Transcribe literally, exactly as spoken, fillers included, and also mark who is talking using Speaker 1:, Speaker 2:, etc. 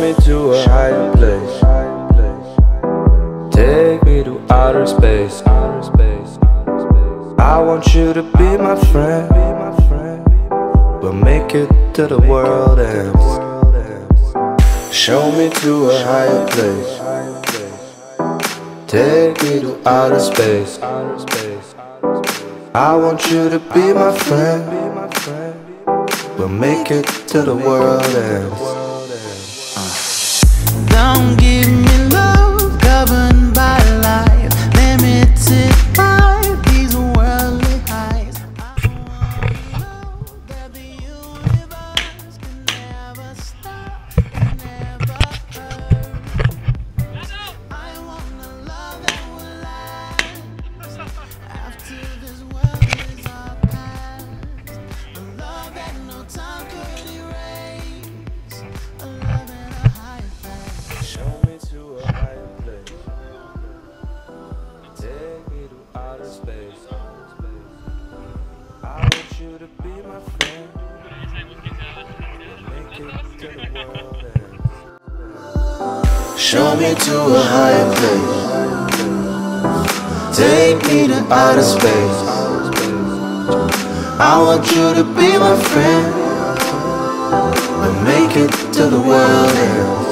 Speaker 1: me to a higher place. Take me to outer space. I want you to be my friend. We'll make it till the world ends. Show me to a higher place. Take me to outer space. I want you to be my friend. We'll make it till the world ends.
Speaker 2: Don't give me love governed by life, limited by these worldly highs. I want love that the universe can never stop, never hurt. I want a love that will last after this world is our past. A love that no time could erase. A love in a higher place.
Speaker 1: Show me to a higher place. Take me to outer space. I want you to be my friend. Make it to the world ends. Show me to a higher place. Take me to outer space. I want you to be my friend. And make it to the world ends.